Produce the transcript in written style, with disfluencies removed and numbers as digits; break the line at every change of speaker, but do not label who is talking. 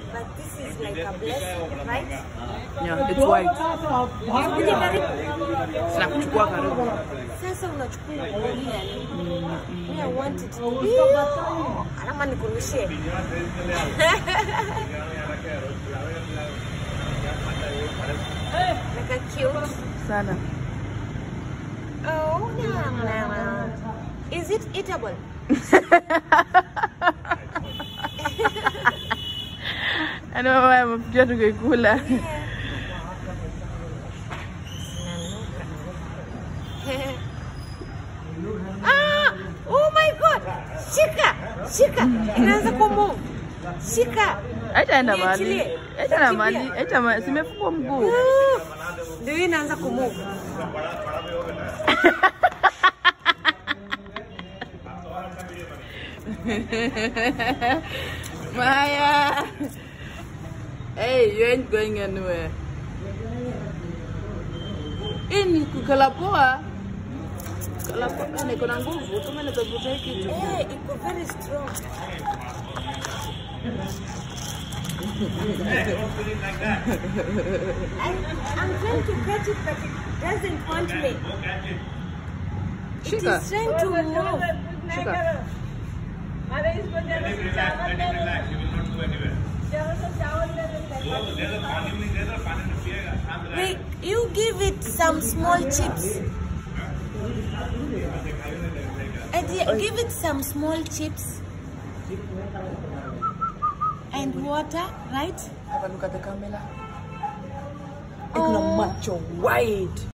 But this is like a blessing, right?
Yeah, it's white. Sinakuchukua karibu.
Sasa unachukua kulia ni. I want it. Alama nikurushie. Like a cute.
Sana.
Oh, no. Is it eatable?
I know why I'm just going to cool.
Ah! Oh my God! Shika! Shika! Inaanza kumove. Shika!
Acha na mali. Acha mali. Simefungwa mguu.
Ndio inaanza kumove.
Maya. Hey, you ain't going anywhere. Ini kukalapoa. Kalapoa ni kuna nguvu kama ni kuvuta kitu.
Iko very strong. I'm trying to catch it, but it doesn't want me. It is trying to move.
Shika.
Wait, you give it some small chips. Give it some small chips and water, right?
Have a look at the camera.
Oh.
It's macho wide.